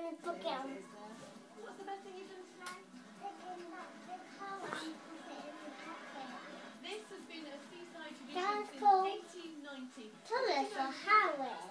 What's the best thing you've done today? This has been a seaside tradition since 1890. Tell us how it.